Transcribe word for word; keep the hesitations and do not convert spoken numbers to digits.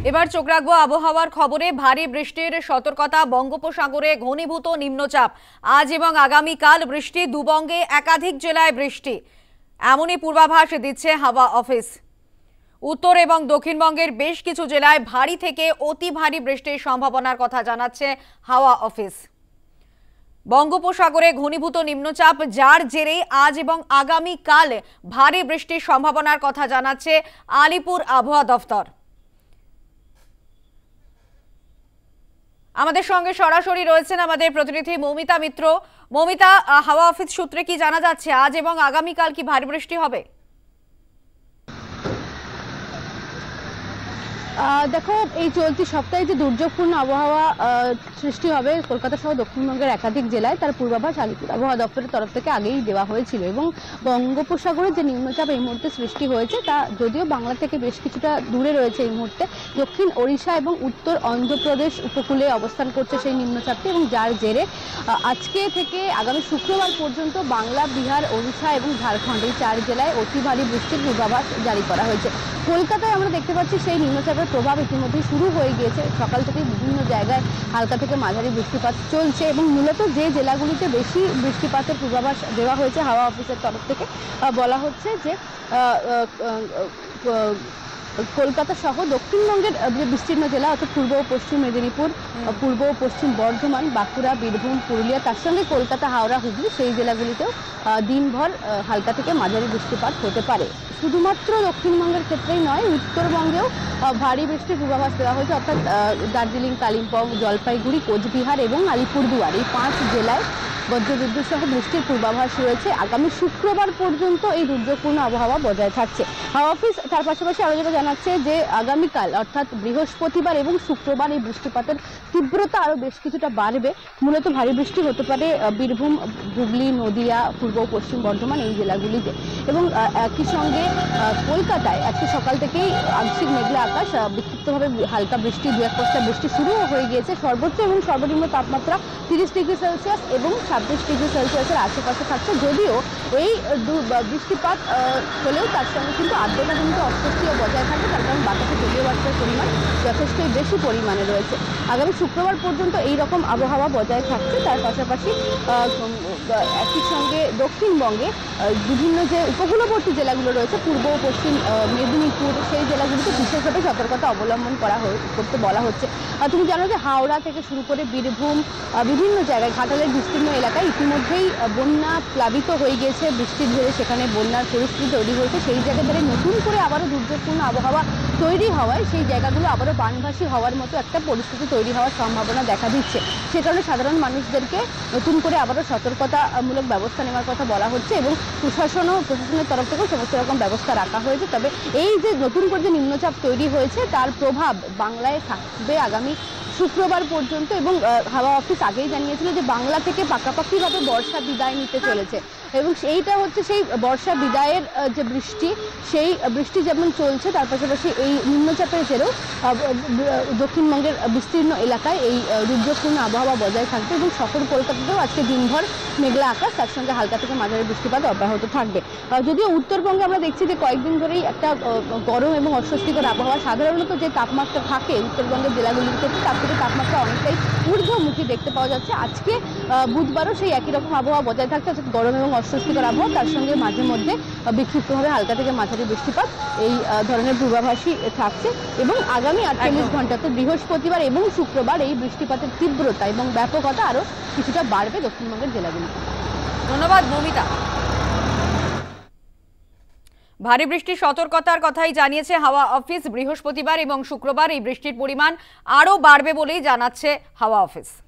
এবার চোখ রাখবো আবহাওয়ার খবরে। ভারী বৃষ্টির সতর্কতা, বঙ্গোপসাগরে ঘনীভূত নিম্নচাপ। আজ এবং আগামীকাল বৃষ্টি, দুবঙ্গে একাধিক জেলায় বৃষ্টি, এমনই পূর্বাভাস দিচ্ছে হাওয়া অফিস। উত্তর এবং দক্ষিণবঙ্গের বেশ কিছু জেলায় ভারী থেকে অতি ভারী বৃষ্টির সম্ভাবনার কথা জানাচ্ছে হাওয়া অফিস। বঙ্গোপসাগরে ঘনীভূত নিম্নচাপ, যার জেরে আজ এবং আগামীকাল ভারী বৃষ্টির সম্ভাবনার কথা জানাচ্ছে আলিপুর আবহাওয়া দফতর। আমাদের সঙ্গে সরাসরি রয়েছেন আমাদের প্রতিনিধি মৌমিতা মিত্র। মৌমিতা, হাওয়া অফিস সূত্রে কি জানা যাচ্ছে, আজ এবং আগামীকাল কি ভারী বৃষ্টি হবে? দেখো, এই চলতি সপ্তাহে যে দুর্যোগপূর্ণ আবহাওয়া সৃষ্টি হবে কলকাতা সহ দক্ষিণবঙ্গের একাধিক জেলায়, তার পূর্বাভাস আলিপুর আবহাওয়া দপ্তরের তরফ থেকে আগেই দেওয়া হয়েছিল। এবং বঙ্গোপসাগরে যে নিম্নচাপ এই মুহূর্তে সৃষ্টি হয়েছে, তা যদিও বাংলা থেকে বেশ কিছুটা দূরে রয়েছে এই মুহূর্তে, দক্ষিণ ওড়িশা এবং উত্তর অন্ধ্রপ্রদেশ উপকূলে অবস্থান করছে সেই নিম্নচাপটি। এবং যার জেরে আজকে থেকে আগামী শুক্রবার পর্যন্ত বাংলা, বিহার, ওড়িশা এবং ঝাড়খণ্ড এই চার জেলায় অতি ভারী বৃষ্টির পূর্বাভাস জারি করা হয়েছে। কলকাতায় আমরা দেখতে পাচ্ছি সেই নিম্নচাপের প্রভাব ইতিমধ্যে শুরু হয়ে গিয়েছে। সকাল থেকে বিভিন্ন জায়গায় হালকা থেকে মাঝারি বৃষ্টিপাত চলছে এবং মূলত যে জেলাগুলিতে বেশি বৃষ্টিপাতের পূর্বাভাস দেওয়া হয়েছে হাওয়া অফিসের তরফ থেকে, বলা হচ্ছে যে কলকাতা সহ দক্ষিণবঙ্গের যে বিস্তীর্ণ জেলা, অর্থাৎ পূর্ব ও পশ্চিম মেদিনীপুর, পূর্ব ও পশ্চিম বর্ধমান, বাঁকুড়া, বীরভূম, পুরুলিয়া, তার সঙ্গে কলকাতা, হাওড়া, হুগলি, সেই জেলাগুলিতেও দিনভর হালকা থেকে মাঝারি বৃষ্টিপাত হতে পারে। শুধুমাত্র দক্ষিণবঙ্গের ক্ষেত্রেই নয়, উত্তরবঙ্গেও ভারী বৃষ্টির পূর্বাভাস দেওয়া হয়েছে। অর্থাৎ দার্জিলিং, কালিম্পং, জলপাইগুড়ি, কোচবিহার এবং আলিপুরদুয়ার এই পাঁচ জেলায় বজ্রবিদ্যুৎ সহ বৃষ্টির পূর্বাভাস রয়েছে। আগামী শুক্রবার পর্যন্ত এই দুর্যোগপূর্ণ আবহাওয়া বজায় থাকছে। হাওয়া অফিস তার পাশাপাশি আরও যেটা জানাচ্ছে যে আগামীকাল অর্থাৎ বৃহস্পতিবার এবং শুক্রবার এই বৃষ্টিপাতের তীব্রতা আরও বেশ কিছুটা বাড়বে। মূলত ভারী বৃষ্টি হতে পারে বীরভূম, হুগলি, নদিয়া, পূর্ব ও পশ্চিম বর্ধমান এই জেলাগুলিতে। এবং একই সঙ্গে কলকাতায় আজকে সকাল থেকেই আংশিক মেঘলা আকাশ, বিক্ষিপ্তভাবে হালকা বৃষ্টি, দু এক পশলা বৃষ্টি শুরুও হয়ে গিয়েছে। সর্বোচ্চ এবং সর্বনিম্ন তাপমাত্রা তিরিশ ডিগ্রি সেলসিয়াস এবং ছাব্বিশ ডিগ্রি সেলসিয়াসের আশেপাশে থাকছে। যদিও এই বৃষ্টিপাত হলেও তার সঙ্গে কিন্তু আর্দ্রতাজনিত অস্বস্তিও বজায় থাকবে, তার কারণ বাতাসে জলীয় বাষ্পের পরিমাণ যথেষ্টই বেশি পরিমাণে রয়েছে। আগামী শুক্রবার পর্যন্ত এই রকম আবহাওয়া বজায় থাকছে। তার পাশাপাশি একই সঙ্গে দক্ষিণবঙ্গে বিভিন্ন যে উপকূলবর্তী জেলাগুলো রয়েছে, পূর্ব ও পশ্চিম মেদিনীপুর, সেই জেলাগুলিতে বিশেষভাবে সতর্কতা অবলম্বন করা করতে বলা হচ্ছে। তুমি জানো যে হাওড়া থেকে শুরু করে বীরভূম, বিভিন্ন জায়গায় ঘাটালের বিস্তীর্ণ এলাকায় ইতিমধ্যেই বন্যা প্লাবিত হয়ে গিয়েছে। বৃষ্টির ধরে সেখানে বন্যার পরিস্থিতি তৈরি হয়েছে। সেই জায়গা ধরে নতুন করে আবারও দুর্যোগপূর্ণ আবহাওয়া তৈরি হওয়ায় সেই জায়গাগুলো আবারও বানভাসী হওয়ার মতো একটা পরিস্থিতি তৈরি হওয়ার সম্ভাবনা দেখা দিচ্ছে। সে কারণে সাধারণ মানুষদেরকে নতুন করে আবারও সতর্কতামূলক ব্যবস্থা নেওয়ার কথা বলা হচ্ছে এবং প্রশাসন ও প্রশাসনের তরফ থেকেও সমস্ত রকম ব্যবস্থা রাখা হয়েছে। তবে এই যে নতুন করে যে নিম্নচাপ তৈরি হয়েছে, তার প্রভাব বাংলায় থাকবে আগামী শুক্রবার পর্যন্ত। এবং হাওয়া অফিস আগেই জানিয়েছিল যে বাংলা থেকে পাকাপাকিভাবে বর্ষা বিদায় নিতে চলেছে এবং সেইটা হচ্ছে সেই বর্ষা বিদায়ের যে বৃষ্টি, সেই বৃষ্টি যেমন চলছে, তার পাশাপাশি এই নিম্নচাপের জেরেও দক্ষিণবঙ্গের বিস্তীর্ণ এলাকায় এই দুর্যোগপূর্ণ আবহাওয়া বজায় থাকবে এবং শহর কলকাতাতেও আজকে দিনভর মেঘলা আকাশ, তার সঙ্গে হালকা থেকে মাঝারি বৃষ্টিপাত অব্যাহত থাকবে। যদিও উত্তরবঙ্গে আমরা দেখছি যে কয়েকদিন ধরেই একটা গরম এবং অস্বস্তিকর আবহাওয়া, সাধারণত যে তাপমাত্রা থাকে উত্তরবঙ্গের জেলাগুলির ক্ষেত্রে তার থেকে তাপমাত্রা অনেকটাই ঊর্ধ্বমুখী দেখতে পাওয়া যাচ্ছে। আজকে বুধবারও সেই একই রকম আবহাওয়া বজায় থাকছে, অর্থাৎ গরম এবং অস্বস্তিকর আবহাওয়া, তার সঙ্গে মাঝে মধ্যে বিক্ষিপ্তভাবে হালকা থেকে মাঝারি বৃষ্টিপাত এই ধরনের পূর্বাভাসই থাকছে। এবং আগামী আটচল্লিশ ঘন্টাতে বৃহস্পতিবার এবং শুক্রবার এই বৃষ্টিপাতের তীব্রতা এবং ব্যাপকতা আরও কিছুটা বাড়বে দক্ষিণবঙ্গের জেলাগুলিতে। ধন্যবাদ মৌমিতা। ভারী বৃষ্টির সতর্কতার কথাই জানিয়েছে হাওয়া অফিস। বৃহস্পতিবার এবং শুক্রবার এই বৃষ্টির পরিমাণ আরও বাড়বে বলেই জানাচ্ছে হাওয়া অফিস।